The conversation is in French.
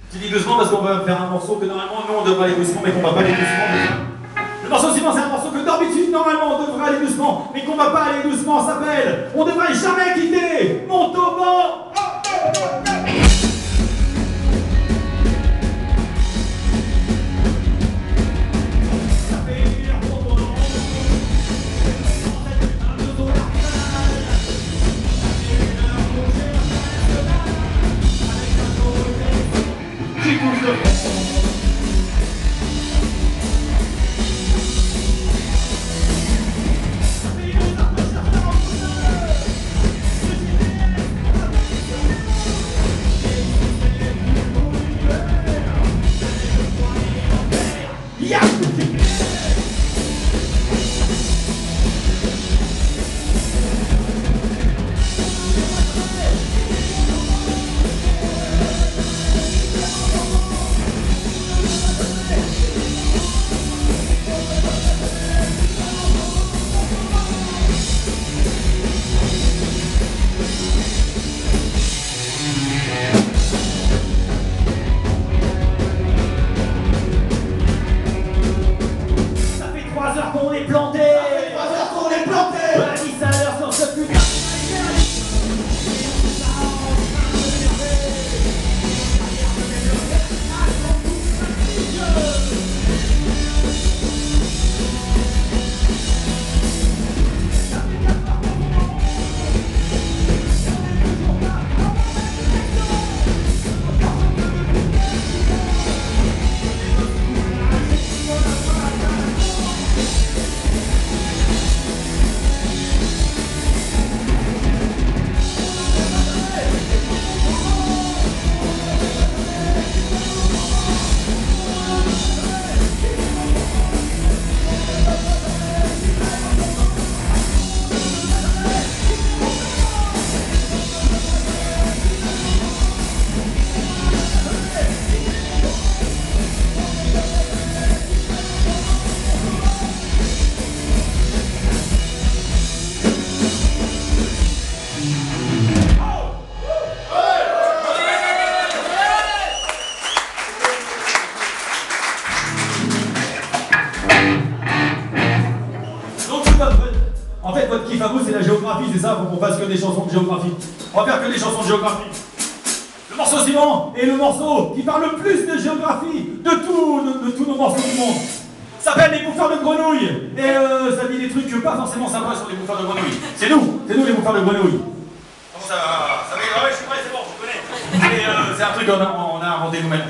Tu dis doucement parce qu'on va faire un morceau que normalement nous on devrait aller doucement mais qu'on va pas aller doucement déjà. Le morceau suivant c'est un morceau que d'habitude normalement on devrait aller doucement mais qu'on va pas aller doucement, s'appelle On devrait jamais quitter Montauban. En fait, votre kiff à vous, c'est la géographie, c'est ça? Faut qu'on fasse que des chansons de géographie. On va faire que des chansons de géographie. Le morceau suivant est le morceau qui parle le plus de géographie de tous nos morceaux du monde. Ça s'appelle Les Bouffeurs de Grenouilles. Et ça dit des trucs pas forcément sympas sur les bouffeurs de grenouilles. C'est nous les bouffeurs de grenouilles. Comment ça va? Ça va? Ah ouais, je suis prêt, c'est bon, je connais. C'est un truc qu'on a inventé nous-mêmes.